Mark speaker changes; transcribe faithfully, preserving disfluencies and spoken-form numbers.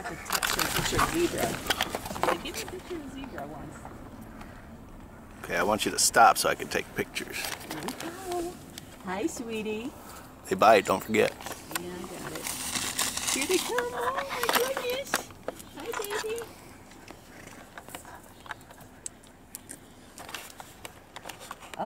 Speaker 1: to touch a picture of zebra. Like, give me a picture of zebra once.
Speaker 2: Okay, I want you to stop so I can take pictures.
Speaker 1: Oh. Hi, sweetie.
Speaker 2: They bite, don't forget.
Speaker 1: Yeah, I got it. Here they come. Oh my goodness. Hi, baby.